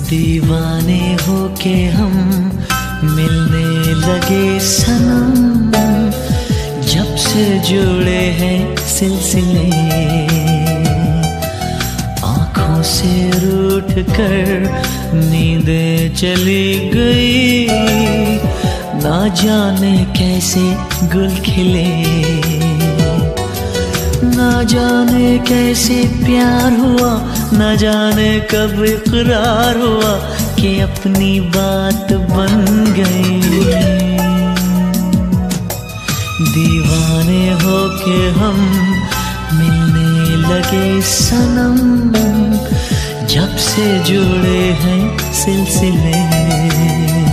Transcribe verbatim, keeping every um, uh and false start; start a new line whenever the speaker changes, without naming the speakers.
दीवाने होके हम मिलने लगे सनम, जब से जुड़े हैं सिलसिले, आँखों से रूठ कर नींदें चली गई, ना जाने कैसे गुल खिले, ना जाने कैसे प्यार हुआ, ना जाने कब इकरार हुआ कि अपनी बात बन गई। दीवाने होके हम मिलने लगे सनम, जब से जुड़े हैं सिलसिले।